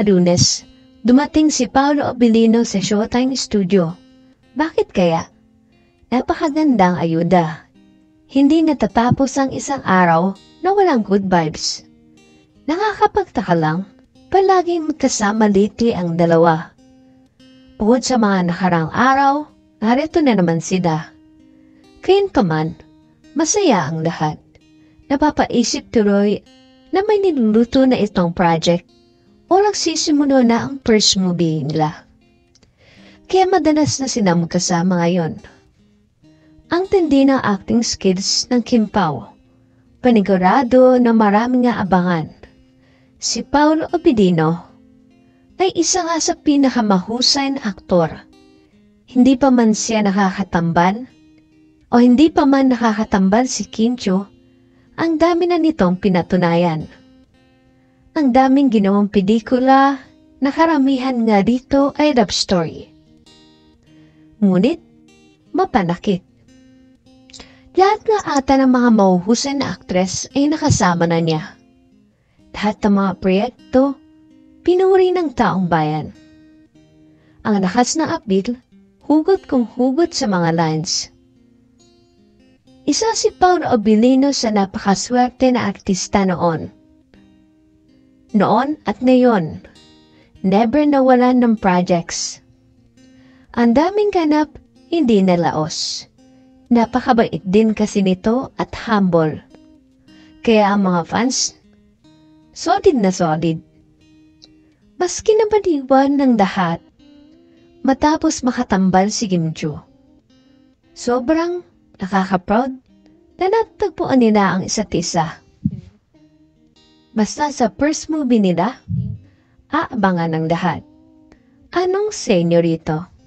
Lunes, dumating si Paolo Abilino sa Showtime Studio. Bakit kaya? Napakagandang ayuda. Hindi natatapos ang isang araw na walang good vibes. Nakakapagtaka lang, palaging magkasama lately ang dalawa. Bukod sa mga nakarang araw, narito na naman sila. Gayunpaman, masaya ang lahat. Napapaisip tuloy na may niluluto na itong project o nagsisimulo na ang first movie nila. Kaya madalas na sila magkasama ngayon. Ang tindi ng acting skills ng Kim Pao, panigurado na maraming aabangan. Si Paolo Abilino ay isa nga sa pinakamahusay na aktor. Hindi pa man siya nakakatambal o hindi pa man nakakatambal si Kim Chiu, ang dami na nitong pinatunayan. Ang daming ginawang pelikula na karamihan nga dito ay love story. Ngunit, mapanakit. Lahat nga ata ng mga mahuhusay na aktres ay nakasama na niya. Lahat ng mga proyekto, pinuri ng taong bayan. Ang lakas na appeal, hugot kung hugot sa mga lines. Isa si Paolo Abilino sa napakaswerte na artista noon. Noon at ngayon, never nawalan ng projects. Ang daming ganap, hindi nalaos. Napakabait din kasi nito at humble. Kaya ang mga fans, solid na solid. Maski nabaliwan ng lahat, matapos makatambal si Kim Chiu. Sobrang nakaka-proud na natagpuan nila ang isa't isa. Basta sa first movie nila, aabangan ng lahat. Anong senyorito?